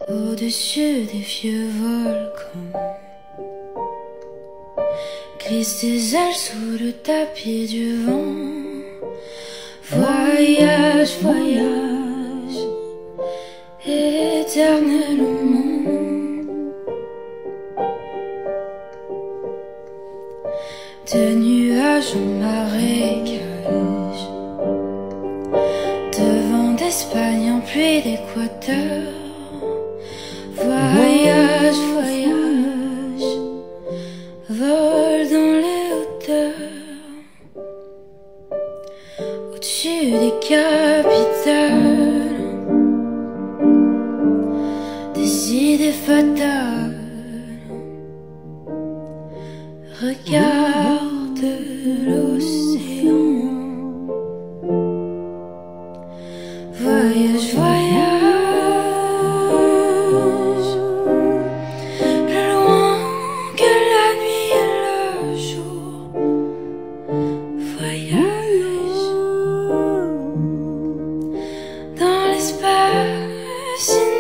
Au-dessus des vieux volcans, glisse tes ailes sous le tapis du vent. Voyage, voyage, éternellement. De nuages en marécage, de vent d'Espagne en pluie d'Équateur. Voyage, voyage, vole dans les hauteurs, au-dessus des capitales, des idées fatales. Regarde l'océan. Voyage, voyage, plus loin que la nuit et le jour. Voyage dans l'espace.